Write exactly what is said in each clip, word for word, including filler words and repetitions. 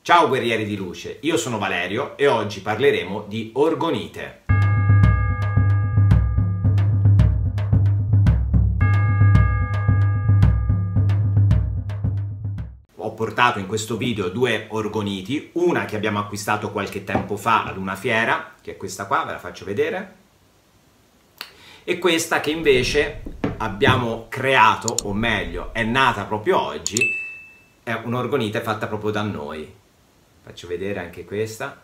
Ciao guerrieri di luce, io sono Valerio e oggi parleremo di orgonite. Ho portato in questo video due orgoniti, una che abbiamo acquistato qualche tempo fa ad una fiera, che è questa qua, ve la faccio vedere, e questa che invece abbiamo creato, o meglio, è nata proprio oggi, è un'orgonite fatta proprio da noi. Faccio vedere anche questa.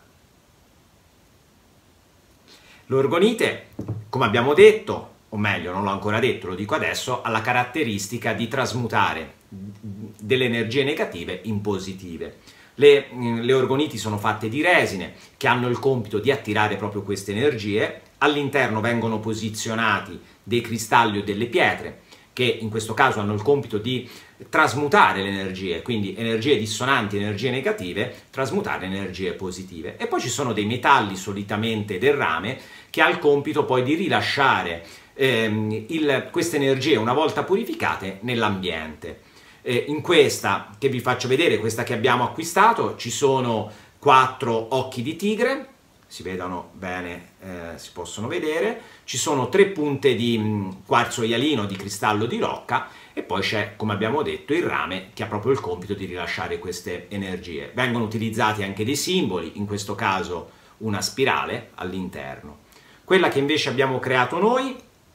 L'orgonite, come abbiamo detto, o meglio, non l'ho ancora detto, lo dico adesso, ha la caratteristica di trasmutare delle energie negative in positive. Le, le orgoniti sono fatte di resine che hanno il compito di attirare proprio queste energie. All'interno vengono posizionati dei cristalli o delle pietre che in questo caso hanno il compito di trasmutare le energie, quindi energie dissonanti, energie negative, trasmutarle in energie positive. E poi ci sono dei metalli, solitamente del rame, che ha il compito poi di rilasciare ehm, il, queste energie, una volta purificate, nell'ambiente. Eh, in questa, che vi faccio vedere, questa che abbiamo acquistato, ci sono quattro occhi di tigre, si vedono bene, eh, si possono vedere, ci sono tre punte di mh, quarzo ialino, di cristallo di rocca, e poi c'è, come abbiamo detto, il rame che ha proprio il compito di rilasciare queste energie. Vengono utilizzati anche dei simboli, in questo caso una spirale all'interno. Quella che invece abbiamo creato noi,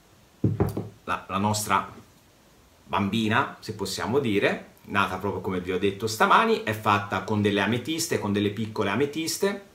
la, la nostra bambina, se possiamo dire, nata proprio come vi ho detto stamani, è fatta con delle ametiste, con delle piccole ametiste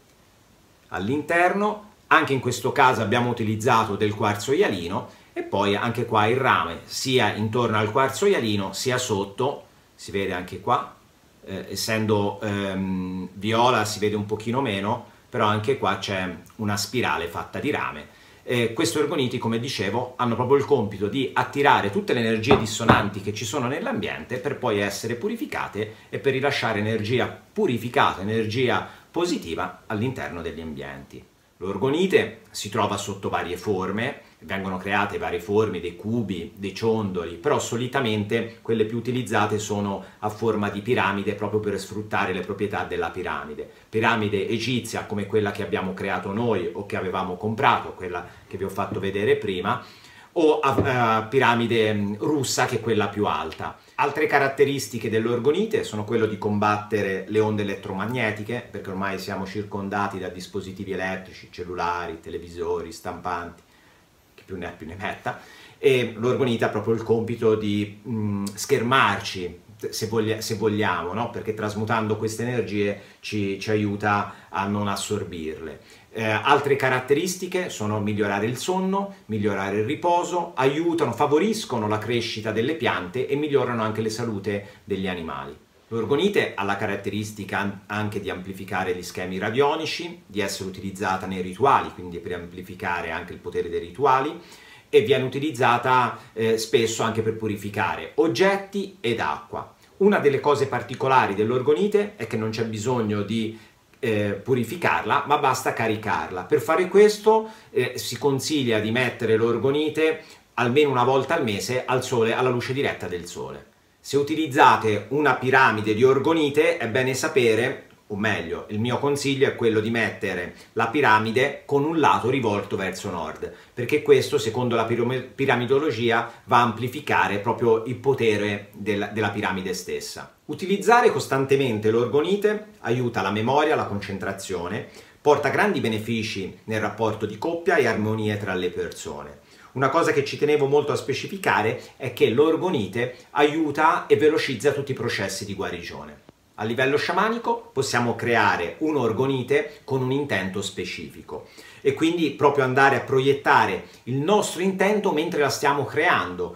all'interno. Anche in questo caso abbiamo utilizzato del quarzo ialino e poi anche qua il rame, sia intorno al quarzo ialino sia sotto, si vede anche qua, eh, essendo ehm, viola si vede un pochino meno, però anche qua c'è una spirale fatta di rame. Eh, questi orgoniti, come dicevo, hanno proprio il compito di attirare tutte le energie dissonanti che ci sono nell'ambiente per poi essere purificate e per rilasciare energia purificata, energia positiva all'interno degli ambienti. L'orgonite si trova sotto varie forme, vengono create varie forme, dei cubi, dei ciondoli, però solitamente quelle più utilizzate sono a forma di piramide proprio per sfruttare le proprietà della piramide. Piramide egizia come quella che abbiamo creato noi o che avevamo comprato, quella che vi ho fatto vedere prima, o a, uh, piramide russa che è quella più alta. Altre caratteristiche dell'orgonite sono quello di combattere le onde elettromagnetiche, perché ormai siamo circondati da dispositivi elettrici, cellulari, televisori, stampanti, che più ne ha più ne metta, e l'orgonite ha proprio il compito di mh, schermarci, se, voglia, se vogliamo, no? Perché trasmutando queste energie ci, ci aiuta a non assorbirle. Eh, altre caratteristiche sono migliorare il sonno, migliorare il riposo, aiutano, favoriscono la crescita delle piante e migliorano anche la salute degli animali. L'orgonite ha la caratteristica anche di amplificare gli schemi radionici, di essere utilizzata nei rituali, quindi per amplificare anche il potere dei rituali, e viene utilizzata eh, spesso anche per purificare oggetti ed acqua. Una delle cose particolari dell'orgonite è che non c'è bisogno di Eh, purificarla, ma basta caricarla. Per fare questo eh, si consiglia di mettere l'orgonite almeno una volta al mese al sole, alla luce diretta del sole. Se utilizzate una piramide di orgonite è bene sapere, o meglio, il mio consiglio è quello di mettere la piramide con un lato rivolto verso nord, perché questo, secondo la piramidologia, va a amplificare proprio il potere del, della piramide stessa. Utilizzare costantemente l'orgonite aiuta la memoria, la concentrazione, porta grandi benefici nel rapporto di coppia e armonie tra le persone. Una cosa che ci tenevo molto a specificare è che l'orgonite aiuta e velocizza tutti i processi di guarigione. A livello sciamanico possiamo creare un'orgonite con un intento specifico e quindi proprio andare a proiettare il nostro intento mentre la stiamo creando.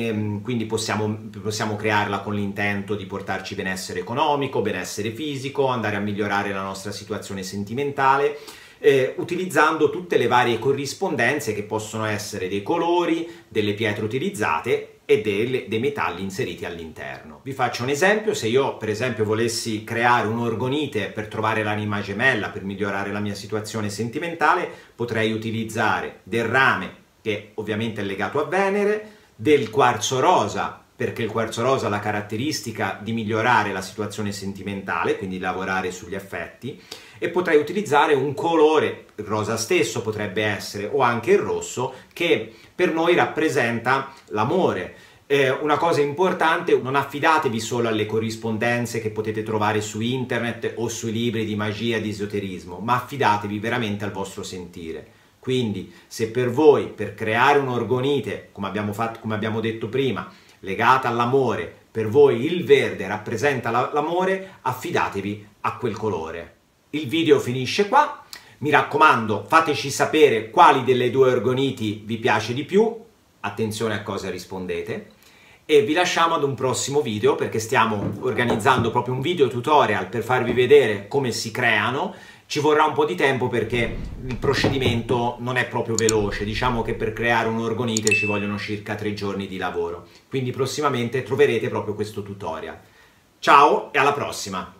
E quindi possiamo, possiamo crearla con l'intento di portarci benessere economico, benessere fisico, andare a migliorare la nostra situazione sentimentale, eh, utilizzando tutte le varie corrispondenze che possono essere dei colori, delle pietre utilizzate e delle, dei metalli inseriti all'interno. Vi faccio un esempio: se io per esempio volessi creare un'orgonite per trovare l'anima gemella, per migliorare la mia situazione sentimentale, potrei utilizzare del rame, che ovviamente è legato a Venere, del quarzo rosa, perché il quarzo rosa ha la caratteristica di migliorare la situazione sentimentale, quindi lavorare sugli affetti, e potrei utilizzare un colore, il rosa stesso potrebbe essere, o anche il rosso, che per noi rappresenta l'amore. Eh, una cosa importante, non affidatevi solo alle corrispondenze che potete trovare su internet o sui libri di magia, di esoterismo, ma affidatevi veramente al vostro sentire. Quindi se per voi, per creare un'orgonite, come abbiamo fatto, come abbiamo detto prima, legata all'amore, per voi il verde rappresenta l'amore, affidatevi a quel colore. Il video finisce qua, mi raccomando fateci sapere quali delle due orgoniti vi piace di più, attenzione a cosa rispondete, e vi lasciamo ad un prossimo video perché stiamo organizzando proprio un video tutorial per farvi vedere come si creano. Ci vorrà un po' di tempo perché il procedimento non è proprio veloce, diciamo che per creare un'orgonite ci vogliono circa tre giorni di lavoro, quindi prossimamente troverete proprio questo tutorial. Ciao e alla prossima!